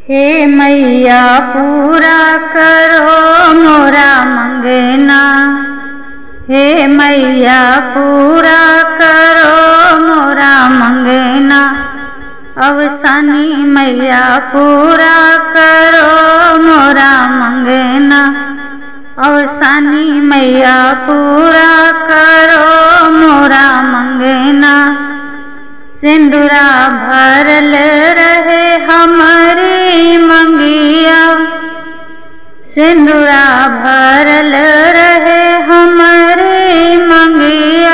हे मैया पूरा करो मोरा मंगना। हे मैया पूरा करो मोरा मंगना। अवसानी मैया पूरा करो मोरा मंगना। अवसानी मैया पूरा करो मोरा मंगना। सिंदूरा भरल रहे हमारी मंगिया। सिंदूरा भरल रहे हमारी मंगिया।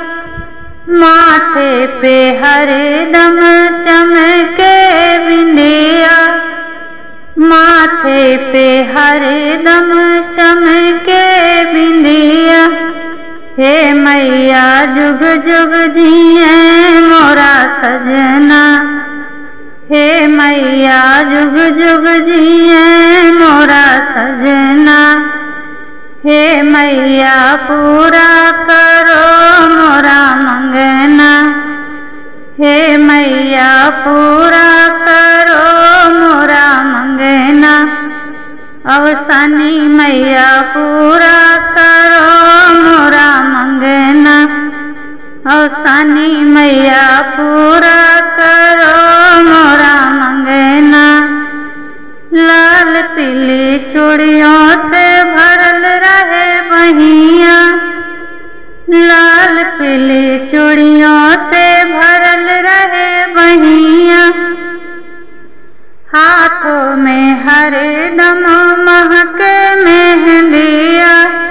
माथे पे हरदम चमके बिंदिया। माथे पे हरदम चमके बिंदिया। हे मैया जुग जुग जिए मोरा सजना। हे मैया जुग जुग जिए मोरा सजना। हे मैया पूरा करो मोरा मंगना। हे मैया पूरा करो मोरा मंगना। अवसानी मैया पूरा करो मोरा मंगना। अवसानी मैया पूरा करो मोरा मंगना। लाल पीली चूड़ियों से भरल रहे बहिया। लाल पीली चूड़ियों से भरल रहे बहिया। हाथों में हरदम महके मेहंदिया।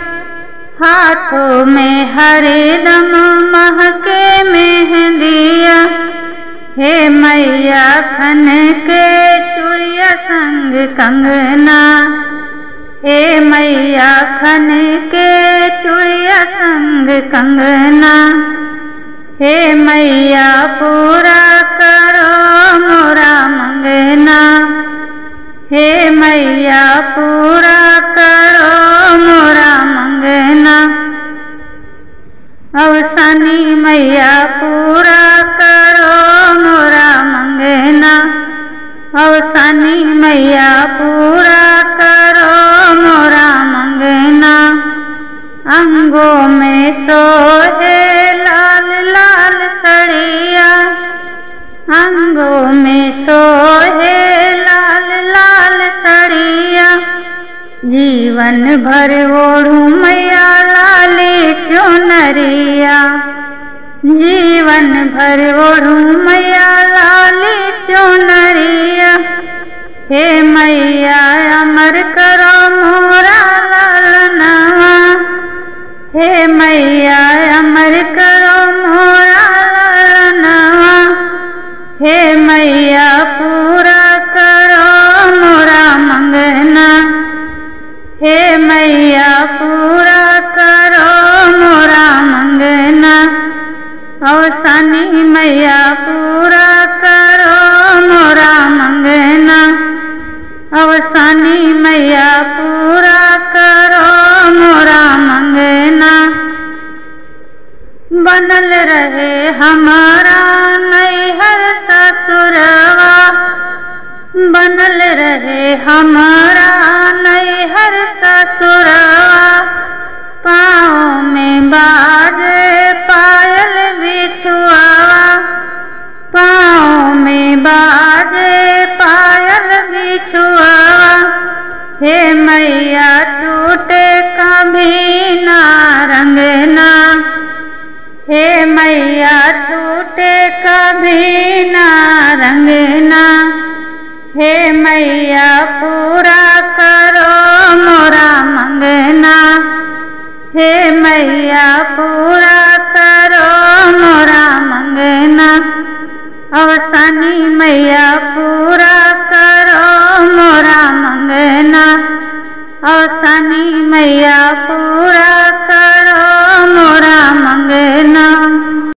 हाथों में हरदम महके मेहंदिया। हे मैया खन के चूड़िया संग कंगना। हे मैया खन के चूड़िया संग कंगना। हे मैया पूरा करो मोरा मंगना। हे मैया पूरा करो मोरा मंगना। अवसानी मैया पूरा करो मोरा मंगना। अवसानी मैया पूरा करो मोरा मंगना। अंगों में सोहे लाल लाल सड़िया। अंगों में सोहे लाल लाल सड़िया। जीवन भर ओढ़ू मैया लाली चुनरिया। जीवन भर ओढ़ू मैया लाली चुनरिया। हे मैया अमर करो मोरा लालनवा। हे मैया अमर करो मोरा लालनवा। हे मैया पूरा करो मोरा मंगना। हे मैया पूरा करो मोरा मंगना। अवसानी मैया पूरा करो मोरा मंगना। अवसानी मैया पूरा करो मोरा मंगना। बनल रहे हमारा नैहर ससुरवा। बनल रहे हमारा नैहर ससुरवा। पाँव में बाजे पायल बिछुआवा। पाँव में बाजे पायल बिछुआवा। हे मैया छूटे कभी ना रंगना। हे मैया छूटे कभी ना रंगना। हे मैया पूरा करो